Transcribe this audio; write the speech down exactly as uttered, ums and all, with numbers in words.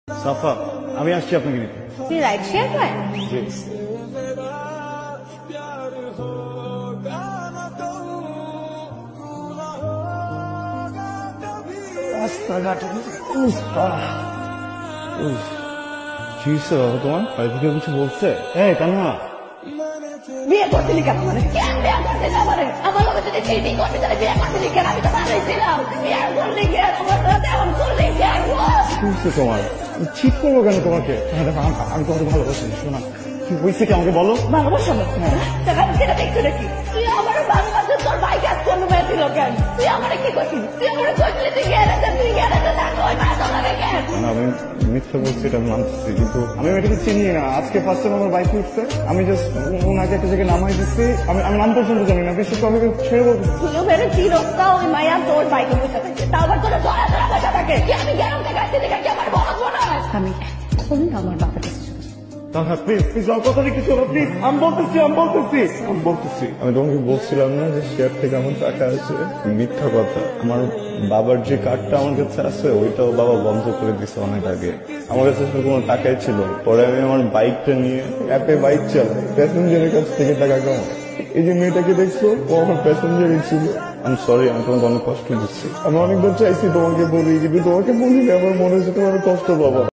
সাফা, আমি আসছি আপনাকে নিতে। তুই রাইড শেয়ার করেন? জি। রাস্তাঘাটে তোমার বাড়ি থেকে কিছু বলছে? হ্যাঁ কান্না, বিয়ে করছিলি কেন? মানে কেন বিয়ে করছিস আমারে? আমার লগে যদি চিনি করবি তাহলে বিয়ে করছিলি কেন? আমি তো ভালোইছিলাম। বিয়ে করলি কেন? আমার সাথে এমন করলি কেন? শুনছো তোমার ঠিক করবো কেন তোমাকে? আমি তোমাকে ভালোবাসি, শোনা কি হয়েছে কি আমাকে বলো। ভালোবাসা আমি সেটা দেখছো নাকি? তুই আমার ভালোবাসা তোর ভাই কাজ করলো মেয়েছিল কেন? তুই আমারে কি করছিস? তুই আমার করছিলি তুই গেলে তুই গেলে থাকো ওই ভাই তোর লাগে কেন? আমি মিথ্যা বলছি এটা মানতেছি, কিন্তু আমি এটাকে চিনি না। আজকে ফার্স্ট টাইম আমার বাইক উঠছে, আমি জাস্ট ওনাকে একটা জায়গায় নামাই দিচ্ছি। আমি আমি নাম পর্যন্ত জানি না, বিশেষ করে আমাকে ছেড়ে বলতে তুইও বেড়ে চিরস্তা ওই মায়া তোর বাইকে বসে থাকে, তাও আবার তোরা ধরা ধরা বসে থাকে। কি আমি গেলাম থেকে আসতে দেখে কি আমার বড় বোন হয়? আমি এখন আমার বাবার কাছে প্লিজ প্লিজ আমার কথা কিছু না, প্লিজ। আমি বলতেছি আমি বলতেছি আমি বলতেছি আমি তোমাকে বলছিলাম না যে শেয়ার থেকে আমার টাকা আছে? মিথ্যা কথা। আমার বাবার যে কার্ডটা আমার কাছে আছে ওইটাও বাবা বন্ধ করে দিছে অনেক আগে। আমার কাছে কোনো টাকাই ছিল। পরে আমি আমার বাইকটা নিয়ে অ্যাপে বাইক চালাই, প্যাসেঞ্জারের কাছ থেকে টাকা কামাই। এই যে মেয়েটাকে দেখছো ও আমার প্যাসেঞ্জারই ছিল। আমি সরি, আমি তোমাকে অনেক কষ্ট দিচ্ছি। আমি অনেকবার চাইছি তোমাকে বলি, কিন্তু তোমাকে বলি আমার মনে হচ্ছে তোমার কষ্ট পাবো।